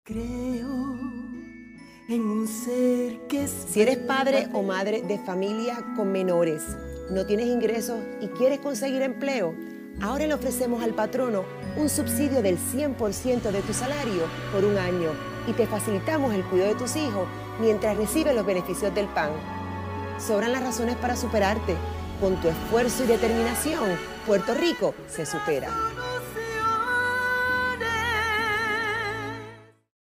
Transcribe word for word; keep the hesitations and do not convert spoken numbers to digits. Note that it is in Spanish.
Creo en un ser que es... Si eres padre o madre de familia con menores, no tienes ingresos y quieres conseguir empleo, ahora le ofrecemos al patrono un subsidio del cien por ciento de tu salario por un año y te facilitamos el cuidado de tus hijos mientras recibes los beneficios del P A N. Sobran las razones para superarte. Con tu esfuerzo y determinación, Puerto Rico se supera.